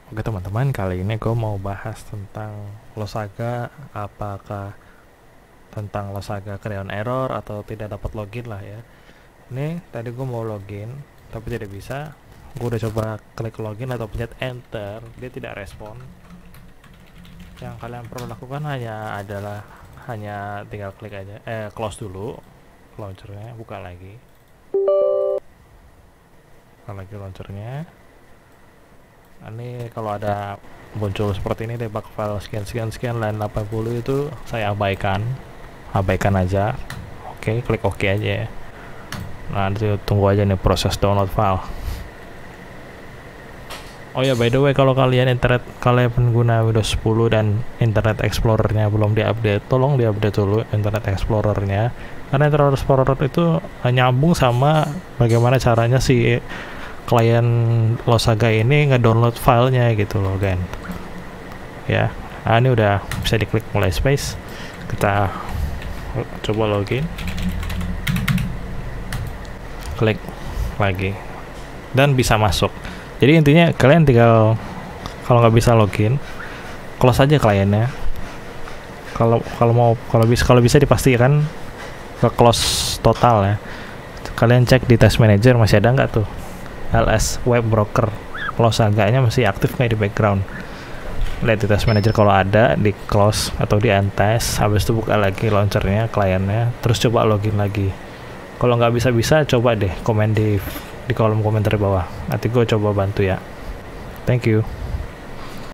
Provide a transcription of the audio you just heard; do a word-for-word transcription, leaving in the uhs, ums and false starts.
Oke teman-teman, kali ini gue mau bahas tentang Losaga, apakah tentang Losaga create error atau tidak dapat login lah ya. Ini tadi gue mau login tapi tidak bisa. Gue udah coba klik login atau pencet enter, dia tidak respon. Yang kalian perlu lakukan hanya adalah hanya tinggal klik aja, eh close dulu launchernya, buka lagi, buka lagi launchernya. Ini kalau ada muncul seperti ini debug file sekian sekian sekian line delapan puluh itu saya abaikan abaikan aja. Oke, klik OK aja ya. Nah, nanti tunggu aja nih proses download file. Oh ya, by the way, kalau kalian internet kalian pengguna Windows sepuluh dan Internet Explorer-nya belum diupdate, tolong diupdate dulu Internet Explorer-nya, karena Internet Explorer itu nyambung sama bagaimana caranya si klien Losaga ini ngedownload filenya gitu loh kan ya. Nah, ini udah bisa diklik mulai space, kita coba login, klik lagi dan bisa masuk. Jadi intinya kalian tinggal, kalau nggak bisa login, close aja kliennya. Kalau kalau mau kalau bisa kalau bisa dipastikan ke close total ya. Kalian cek di Task Manager masih ada nggak tuh L S Web Broker Losaganya masih aktif nggak di background. Lihat di Task Manager, kalau ada di close atau di untest, habis itu buka lagi launchernya kliennya, terus coba login lagi. Kalau nggak bisa-bisa, coba deh komen di di kolom komentar di bawah, nanti gue coba bantu ya. Thank you.